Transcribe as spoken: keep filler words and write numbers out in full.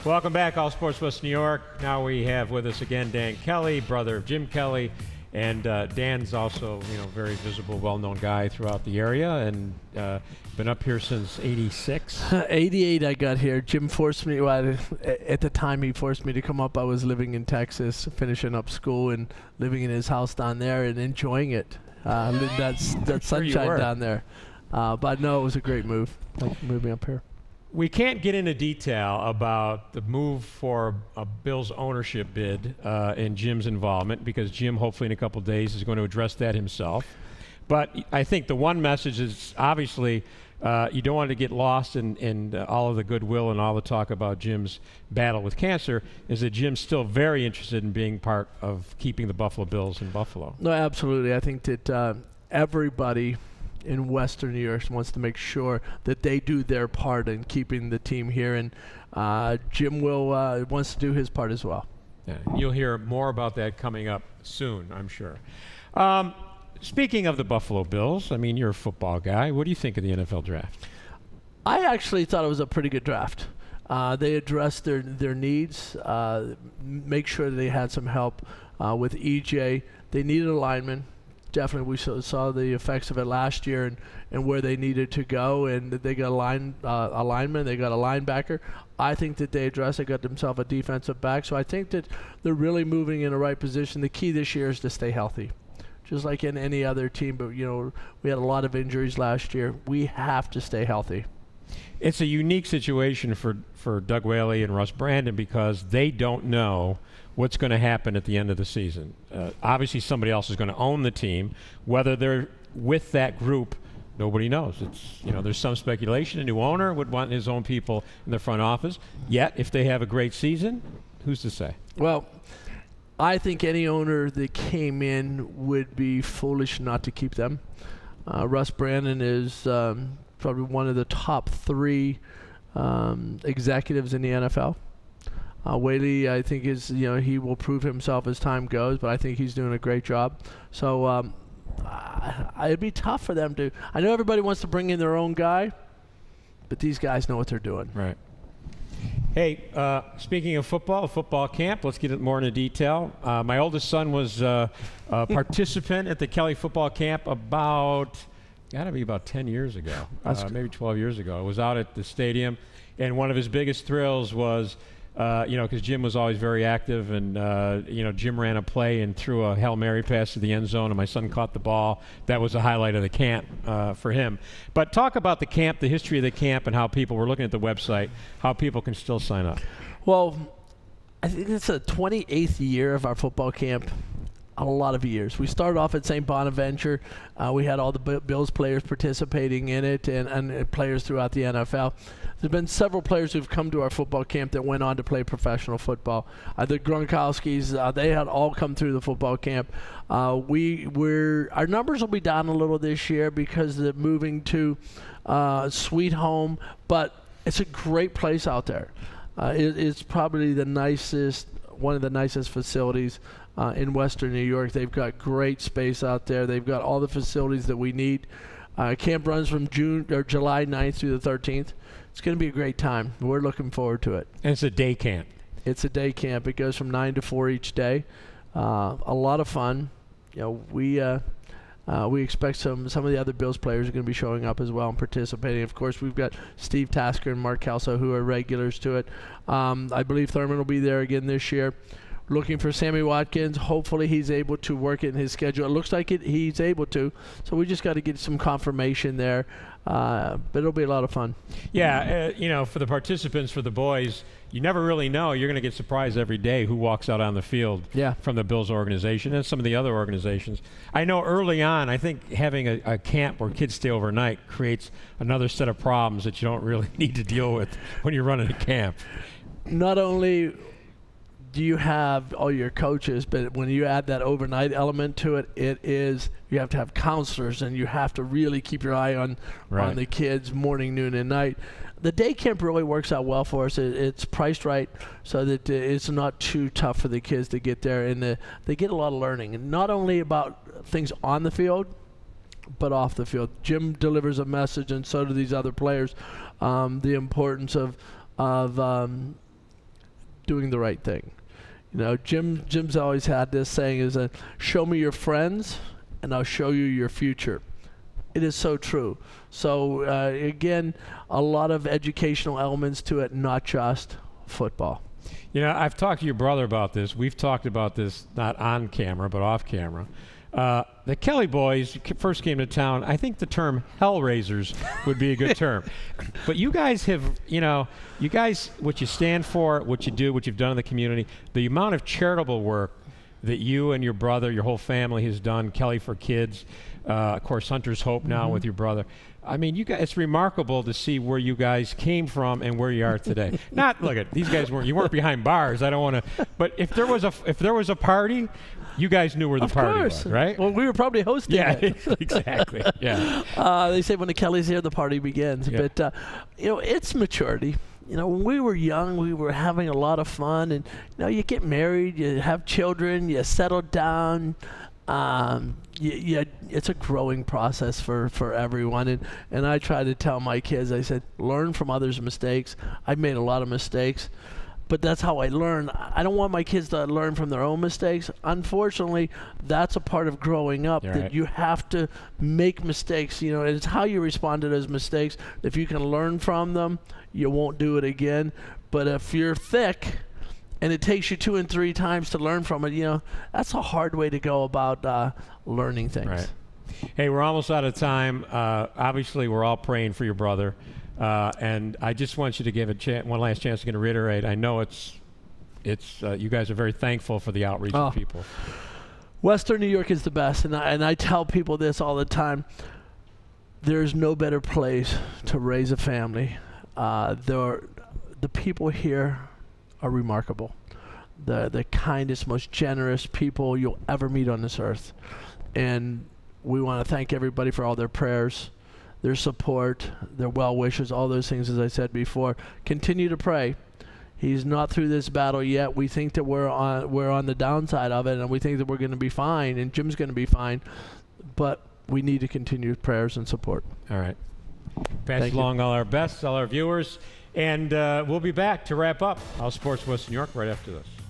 Welcome back, All Sports West New York. Now we have with us again Dan Kelly, brother of Jim Kelly, and uh, Dan's also, you know, very visible, well-known guy throughout the area, and uh, been up here since eighty-six. eighty-eight, I got here. Jim forced me. Well, at the time he forced me to come up. I was living in Texas, finishing up school, and living in his house down there and enjoying it. Uh, that's that Sure you sunshine were. down there. Uh, but no, it was a great move, like moving up here. We can't get into detail about the move for a Bills ownership bid uh, and Jim's involvement, because Jim, hopefully in a couple of days, is going to address that himself. But I think the one message is obviously uh, you don't want to get lost in, in uh, all of the goodwill and all the talk about Jim's battle with cancer, is that Jim's still very interested in being part of keeping the Buffalo Bills in Buffalo. No, absolutely. I think that uh, everybody in Western New York wants to make sure that they do their part in keeping the team here, and uh, Jim will uh, wants to do his part as well. Yeah, you'll hear more about that coming up soon, I'm sure. Um, speaking of the Buffalo Bills, I mean, you're a football guy. What do you think of the N F L draft? I actually thought it was a pretty good draft. Uh, they addressed their their needs, uh, make sure that they had some help uh, with E J. They needed a lineman. Definitely, we saw, saw the effects of it last year, and, and where they needed to go, and they got a line uh, a lineman, they got a linebacker. I think that they addressed it, got themselves a defensive back. So I think that they're really moving in the right position. The key this year is to stay healthy, just like in any other team. But you know, we had a lot of injuries last year. We have to stay healthy. It's a unique situation for, for Doug Whaley and Russ Brandon, because they don't know what's going to happen at the end of the season. Uh, obviously, somebody else is going to own the team. Whether they're with that group, nobody knows. It's, you know, there's some speculation. A new owner would want his own people in the front office. Yet, if they have a great season, who's to say? Well, I think any owner that came in would be foolish not to keep them. Uh, Russ Brandon is um, probably one of the top three um, executives in the N F L. Uh, Whaley, I think, is, you know, he will prove himself as time goes, but I think he's doing a great job. So um, uh, it'd be tough for them to. I know everybody wants to bring in their own guy, but these guys know what they're doing. Right. Hey, uh, speaking of football, football camp, let's get it more into detail. Uh, my oldest son was uh, a participant at the Kelly football camp about, got to be about ten years ago, uh, maybe twelve years ago. I was out at the stadium, and one of his biggest thrills was, Uh, you know, because Jim was always very active, and, uh, you know, Jim ran a play and threw a Hail Mary pass to the end zone, and my son caught the ball. That was a highlight of the camp uh, for him. But talk about the camp, the history of the camp, and how people, we're looking at the website, how people can still sign up. Well, I think it's the twenty-eighth year of our football camp. A lot of years. We started off at Saint Bonaventure. Uh, we had all the B Bills players participating in it, and, and players throughout the N F L. There's been several players who've come to our football camp that went on to play professional football. Uh, the Gronkowskis, uh, they had all come through the football camp. Uh, we we're our numbers will be down a little this year because they're moving to uh, Sweet Home, but it's a great place out there. Uh, it, it's probably the nicest, one of the nicest facilities Uh, in Western New York. They've got great space out there. They've got all the facilities that we need. Uh, camp runs from June or July ninth through the thirteenth. It's going to be a great time. We're looking forward to it. And it's a day camp. It's a day camp. It goes from nine to four each day. Uh, a lot of fun. You know, we uh, uh, we expect some some of the other Bills players are going to be showing up as well and participating. Of course, we've got Steve Tasker and Mark Kelso, who are regulars to it. Um, I believe Thurman will be there again this year. Looking for Sammy Watkins. Hopefully he's able to work it in his schedule. It looks like it, he's able to. So we just got to get some confirmation there. Uh, but it'll be a lot of fun. Yeah, uh, you know, for the participants, for the boys, you never really know. You're going to get surprised every day who walks out on the field yeah. from the Bills organization and some of the other organizations. I know early on, I think having a, a camp where kids stay overnight creates another set of problems that you don't really need to deal with when you're running a camp. Not only do you have all your coaches, but when you add that overnight element to it, it is, you have to have counselors, and you have to really keep your eye on, right. on the kids morning, noon, and night. The day camp really works out well for us. It, it's priced right so that uh, it's not too tough for the kids to get there, and uh, they get a lot of learning, and not only about things on the field, but off the field. Jim delivers a message, and so do these other players. Um, the importance of, of um, doing the right thing. You know, Jim Jim's always had this saying is that show me your friends and I'll show you your future. It is so true. So uh, again, a lot of educational elements to it, not just football. You know, I've talked to your brother about this. We've talked about this not on camera, but off camera. Uh, the Kelly boys first came to town. I think the term Hellraisers would be a good term. But you guys have, you know, you guys, what you stand for, what you do, what you've done in the community, the amount of charitable work that you and your brother, your whole family has done, Kelly for Kids, uh, of course, Hunter's Hope now mm-hmm. with your brother. I mean, you guys, it's remarkable to see where you guys came from and where you are today. Not, look at these guys weren't, you weren't behind bars. I don't want to, but if there was a, if there was a party, you guys knew where the of party course. was, right? Well, we were probably hosting yeah, it. exactly. Yeah. Uh, they say when the Kellys here, the party begins. Yeah. But, uh, you know, it's maturity. You know, when we were young, we were having a lot of fun. And, you know, you get married, you have children, you settle down. Um, you, you, it's a growing process for, for everyone. And, and I try to tell my kids, I said, learn from others' mistakes. I've made a lot of mistakes. But that's how I learn. I don't want my kids to learn from their own mistakes. Unfortunately, that's a part of growing up, You're that right. you have to make mistakes. You know, it's how you respond to those mistakes. If you can learn from them, you won't do it again. But if you're thick and it takes you two and three times to learn from it, you know, that's a hard way to go about uh, learning things. Right. Hey, we're almost out of time. Uh, obviously, we're all praying for your brother. Uh, and I just want you to give a chan- one last chance to reiterate. I know it's, it's uh, you guys are very thankful for the outreach oh. of people. Western New York is the best, and I, and I tell people this all the time. There's no better place to raise a family. Uh, there, the people here are remarkable. The the kindest, most generous people you'll ever meet on this earth, and we want to thank everybody for all their prayers, their support, their well wishes, all those things, as I said before. Continue to pray. He's not through this battle yet. We think that we're on we're on the downside of it, and we think that we're going to be fine, and Jim's going to be fine. But we need to continue prayers and support. All right. Pass Thank along you. all our best, all our viewers, and uh, we'll be back to wrap up All Sports West New York right after this.